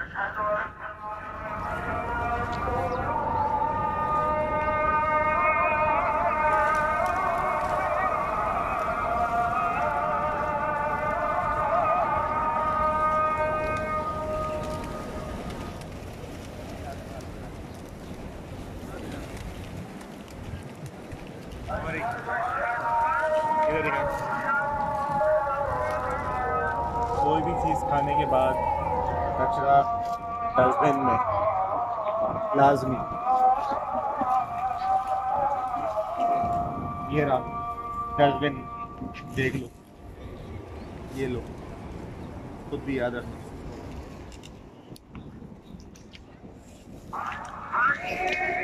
कोई भी चीज़ खाने के बाद कचरा डस्टबिन में लाजमी। ये रहा डस्टबिन, देख लो, ये लो, खुद भी याद रखना।